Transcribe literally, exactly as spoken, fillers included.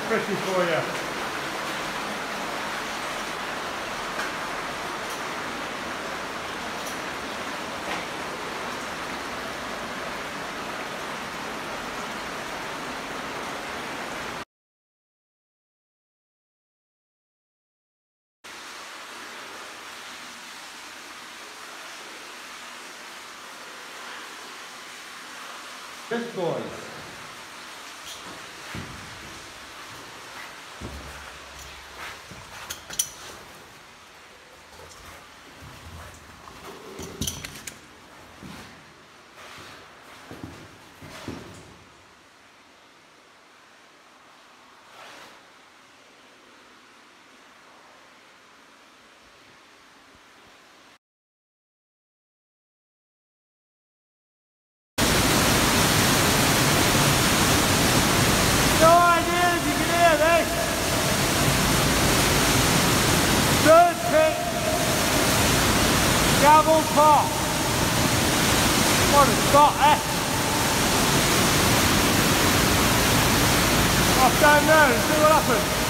pretty for you. Good boys. Gavel top. What a spot, eh? Off down there and see what happens.